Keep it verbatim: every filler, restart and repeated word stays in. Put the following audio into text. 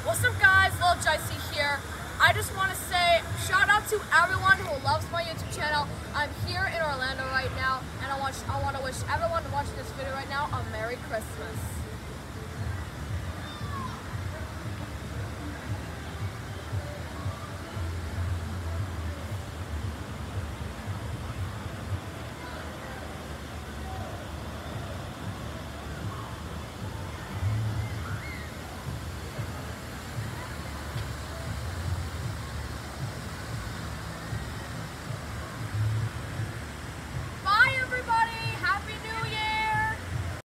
What's up guys, Lil Jicey here. I just want to say shout out to everyone who loves my YouTube channel. I'm here in Orlando right now and I want, I want to wish everyone watching this video right now a Merry Christmas.